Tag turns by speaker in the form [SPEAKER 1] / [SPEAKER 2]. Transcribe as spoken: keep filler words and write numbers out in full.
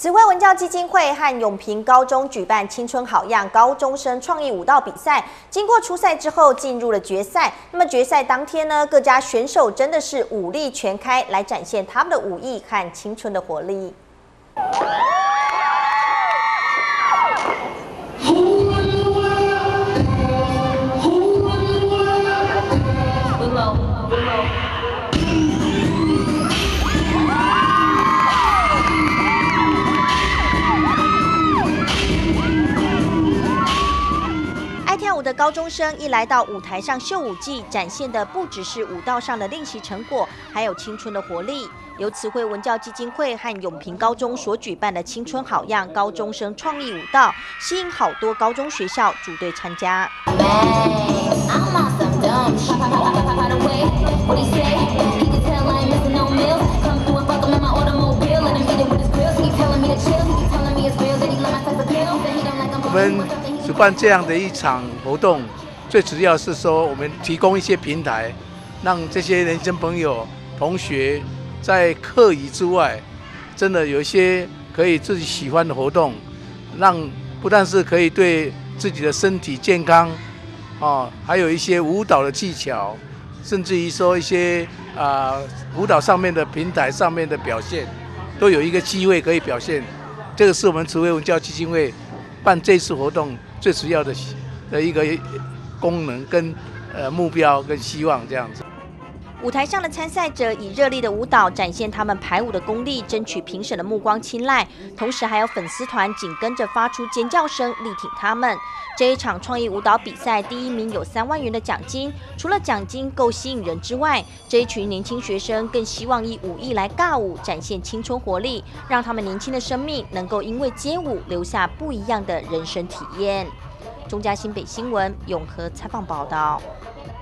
[SPEAKER 1] 慈惠文教基金会和永平高中举办青春好样高中生创意舞蹈比赛，经过初赛之后进入了决赛。那么决赛当天呢，各家选手真的是武力全开，来展现他们的武艺和青春的活力。 爱跳舞的高中生一来到舞台上秀舞技，展现的不只是舞蹈上的练习成果，还有青春的活力。由慈惠文教基金会和永平高中所举办的青春好样高中生创意舞蹈，吸引好多高中学校组队参加。
[SPEAKER 2] 我们主办这样的一场活动，最主要是说我们提供一些平台，让这些年轻朋友、同学在课余之外，真的有一些可以自己喜欢的活动，让不但是可以对自己的身体健康，哦，还有一些舞蹈的技巧，甚至于说一些啊、呃、舞蹈上面的平台上面的表现，都有一个机会可以表现。这个是我们慈惠文教基金会办这次活动最主要的的一个功能跟呃目标跟希望这样子。
[SPEAKER 1] 舞台上的参赛者以热烈的舞蹈展现他们排舞的功力，争取评审的目光青睐，同时还有粉丝团紧跟着发出尖叫声力挺他们。这一场创意舞蹈比赛第一名有三万元的奖金，除了奖金够吸引人之外，这一群年轻学生更希望以武艺来尬舞，展现青春活力，让他们年轻的生命能够因为街舞留下不一样的人生体验。中嘉新北新闻永和采访报道。